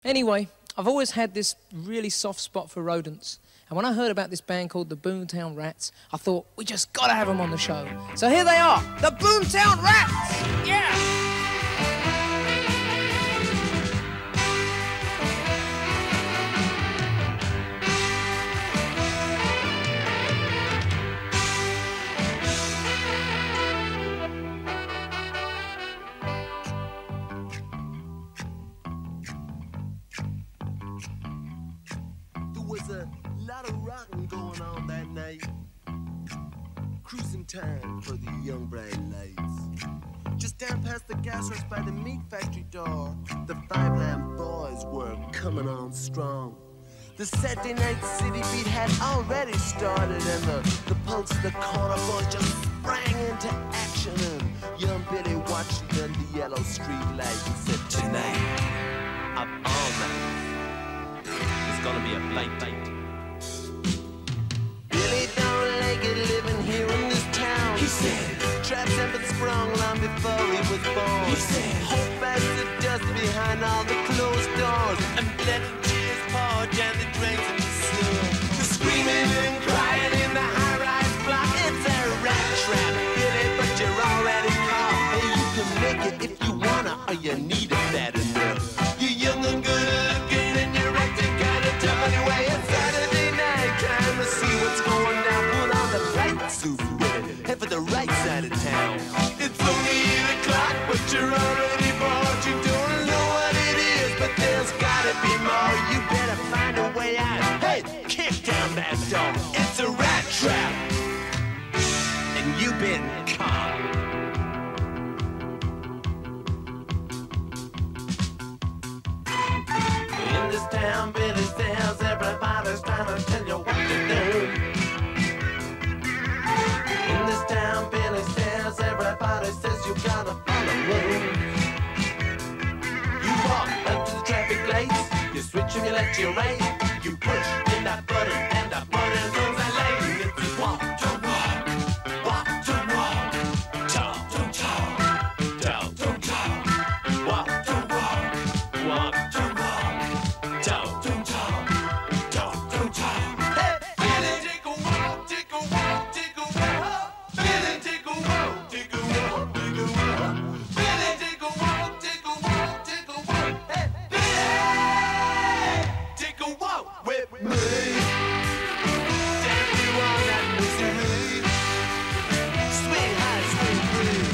Anyway, I've always had this really soft spot for rodents. And when I heard about this band called the BOOMTOWN Rats, I thought, we just gotta have them on the show. So here they are, the BOOMTOWN Rats! Yeah! Was a lot of rocking going on that night. Cruising time for the young bright lights. Just down past the gas works by the meat factory door, the five-lamp boys were coming on strong. The Saturday night city beat had already started, and the pulse of the corner boys just sprang into action. And young Billy watched under the yellow street light and said, "Tonight, up all night. Gonna be a fight. Billy don't like it living here in this town. He said, traps have been sprung long before he was born. He said, hope as the dust behind all the closed doors, and blood and tears pour down the drains in the sun. The screaming and crying in the high-rise block, it's a rat trap, Billy, but you're already caught. Hey, you can make it if you wanna, or you need it bad enough. You're young and good looking, and you're acting anyway, it's Saturday night, time to see what's going down. Put on the right suit, head for the right side of town. It's only 8 o'clock, but you're already bored. You don't know what it is, but there's gotta be more. You better find a way out. Hey, kick down that door. It's a rat trap, and you've been caught. In this town, Billy says everybody's trying to tell you what to do. In this town, Billy says everybody says you gotta follow rules. You walk up to the traffic lights, you switch and you let you right. You push in that button and that button goes that lane. It's just walk to walk, walk to walk, talk to talk, talk to talk, walk to walk, walk to walk. Talk to talk, talk to talk. Hey, Billy, take a walk, take a walk, take a walk. Billy, take a walk, take a walk, take a walk. Billy, take a walk, take a walk, take a walk. Hey, Billy, take a walk with me. Take you on that misery. Swing high, swing free.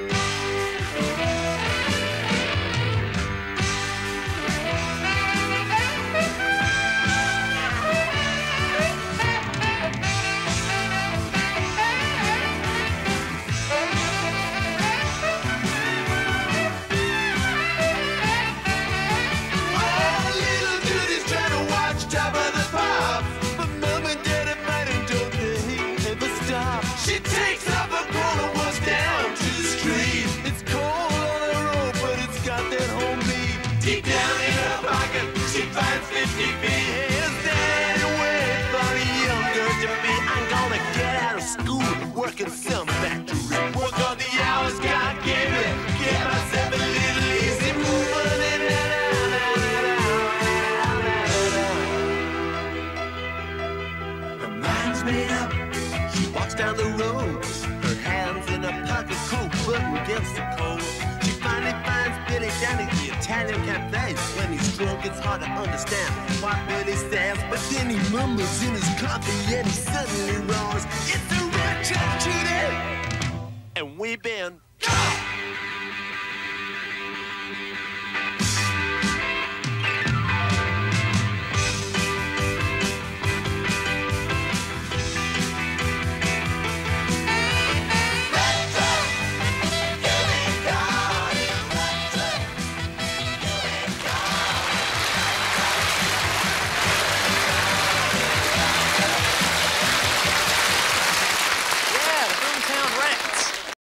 She takes up a corner, walks down to the street. It's cold on the road, but it's got that home beat. Deep down in her pocket, she finds 50 feet. Is that way for the young girl to be? I'm gonna get out of school and work in some factory. Work on the hours God gave me. Get myself a little easy moving. Her mind's made up. She walks down the road, her hands in her pocket, coat button against the cold. She finally finds Billy down at the Italian cafe. When he's drunk, it's hard to understand what Billy says, but then he mumbles in his coffee and he suddenly roars, "It's a rat trap, Judy!" And we've been caught.